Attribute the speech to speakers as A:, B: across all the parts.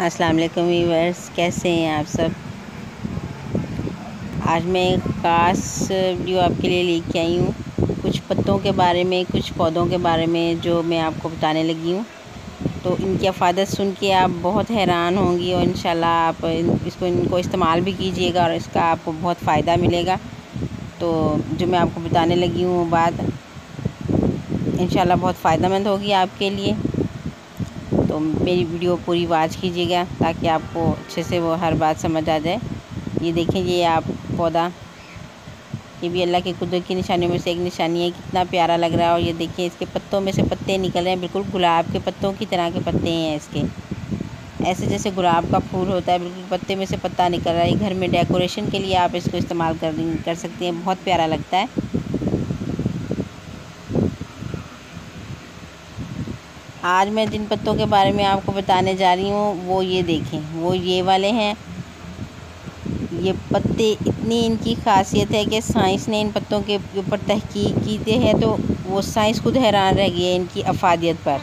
A: अस्सलाम वालेकुम व्यूअर्स, कैसे हैं आप सब। आज मैं एक ख़ास वीडियो आपके लिए लेके आई हूँ। कुछ पत्तों के बारे में, कुछ पौधों के बारे में जो मैं आपको बताने लगी हूँ। तो इनकी अफादत सुन के आप बहुत हैरान होंगी और इंशाल्लाह आप इनको इस्तेमाल भी कीजिएगा और इसका आपको बहुत फ़ायदा मिलेगा। तो जो मैं आपको बताने लगी हूँ वो बात इंशाल्लाह बहुत फ़ायदेमंद होगी आपके लिए। तो मेरी वीडियो पूरी वॉच कीजिएगा ताकि आपको अच्छे से वो हर बात समझ आ जाए। ये देखें, ये आप पौधा, ये भी अल्लाह की कुदरत की निशानियों में से एक निशानी है। कितना प्यारा लग रहा है। और ये देखिए, इसके पत्तों में से पत्ते निकल रहे हैं, बिल्कुल गुलाब के पत्तों की तरह के पत्ते हैं इसके। ऐसे जैसे गुलाब का फूल होता है, बिल्कुल पत्ते में से पत्ता निकल रहा है। घर में डेकोरेशन के लिए आप इसको इस्तेमाल कर सकते हैं, बहुत प्यारा लगता है। आज मैं जिन पत्तों के बारे में आपको बताने जा रही हूँ वो ये देखें, वो ये वाले हैं। ये पत्ते, इतनी इनकी खासियत है कि साइंस ने इन पत्तों के ऊपर तहकीक की है, तो वो साइंस खुद हैरान रह गई है इनकी अफादियत पर।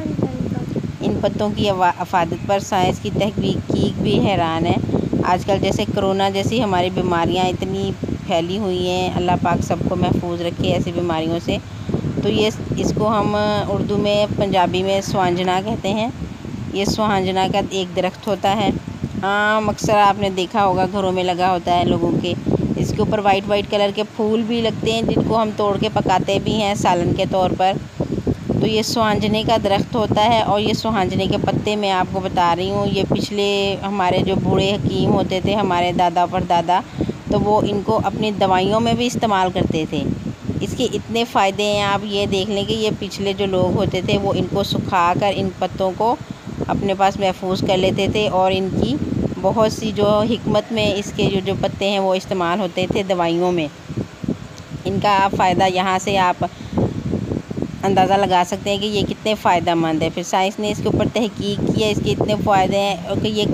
A: इन पत्तों की अफादत पर साइंस की तहकीक भी हैरान है। आजकल जैसे कोरोना जैसी हमारी बीमारियां इतनी फैली हुई हैं, अल्लाह पाक सबको महफूज रखे ऐसी बीमारियों से। तो ये इसको हम उर्दू में, पंजाबी में सुहांजना कहते हैं। ये सुहांजना का एक दरख्त होता है, आम अक्सर आपने देखा होगा घरों में लगा होता है लोगों के। इसके ऊपर वाइट कलर के फूल भी लगते हैं जिनको हम तोड़ के पकाते भी हैं सालन के तौर पर। तो ये सुहांजने का दरख्त होता है। और ये सुहांजने के पत्ते मैं आपको बता रही हूँ, ये पिछले हमारे जो बूढ़े हकीम होते थे, हमारे दादा परदादा, तो वो इनको अपनी दवाइयों में भी इस्तेमाल करते थे। इसके इतने फ़ायदे हैं, आप ये देख लें कि ये पिछले जो लोग होते थे वो इनको सुखा कर इन पत्तों को अपने पास महफूज कर लेते थे। और इनकी बहुत सी जो हिकमत में इसके जो पत्ते हैं वो इस्तेमाल होते थे दवाइयों में। इनका फ़ायदा यहाँ से आप अंदाज़ा लगा सकते हैं कि ये कितने फ़ायदेमंद है। फिर साइंस ने इसके ऊपर तहकीक किया, इसके इतने फ़ायदे हैं और कि ये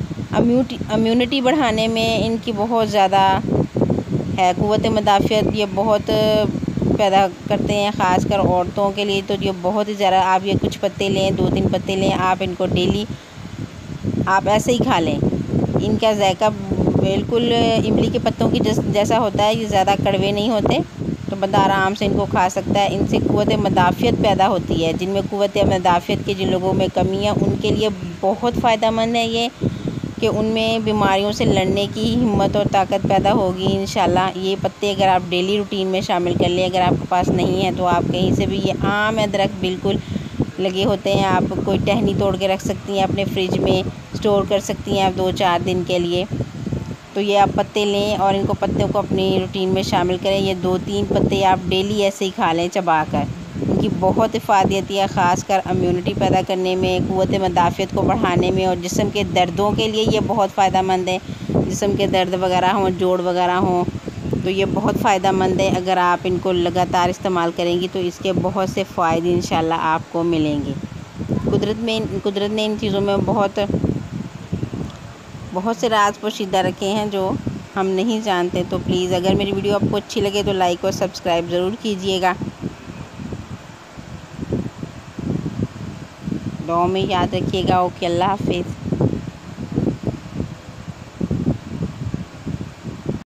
A: इम्यूनिटी बढ़ाने में इनकी बहुत ज़्यादा है, क़ुव्वत मुदाफ़ियत ये बहुत पैदा करते हैं, ख़ासकर औरतों के लिए। तो ये बहुत ही ज़्यादा, आप ये कुछ पत्ते लें, 2-3 पत्ते लें, आप इनको डेली आप ऐसे ही खा लें। इनका जायका बिल्कुल इमली के पत्तों की जैसा होता है, ये ज़्यादा कड़वे नहीं होते, तो बंदा आराम से इनको खा सकता है। इनसे क़ुव्वत मुदाफ़ियत पैदा होती है। जिनमें क़ुव्वत मुदाफ़ियत की जिन लोगों में कमी है उनके लिए बहुत फ़ायदेमंद है ये, कि उनमें बीमारियों से लड़ने की हिम्मत और ताकत पैदा होगी इंशाल्लाह। ये पत्ते अगर आप डेली रूटीन में शामिल कर लें, अगर आपके पास नहीं है तो आप कहीं से भी, ये आम है दरख्त, बिल्कुल लगे होते हैं। आप कोई टहनी तोड़ के रख सकती हैं, अपने फ्रिज में स्टोर कर सकती हैं आप 2-4 दिन के लिए। तो ये आप पत्ते लें और इनको पत्तों को अपनी रूटीन में शामिल करें। ये 2-3 पत्ते आप डेली ऐसे ही खा लें चबा कर। इनकी बहुत इफ़ादत है, ख़ासकर इम्यूनिटी पैदा करने में, क़ुव्वत मुदाफ़ियत को बढ़ाने में, और जिस्म के दर्दों के लिए ये बहुत फ़ायदेमंद है। जिस्म के दर्द वगैरह हों, जोड़ वगैरह हों, तो ये बहुत फ़ायदेमंद है। अगर आप इनको लगातार इस्तेमाल करेंगी तो इसके बहुत से फ़ायदे इंशाल्लाह आपको मिलेंगे। कुदरत ने इन चीज़ों में बहुत से राज पोशीदा रखे हैं जो हम नहीं जानते। तो प्लीज़, अगर मेरी वीडियो आपको अच्छी लगे तो लाइक और सब्सक्राइब ज़रूर कीजिएगा। दुआ में याद रखिएगा। ओके, अल्लाह हाफ़िज़।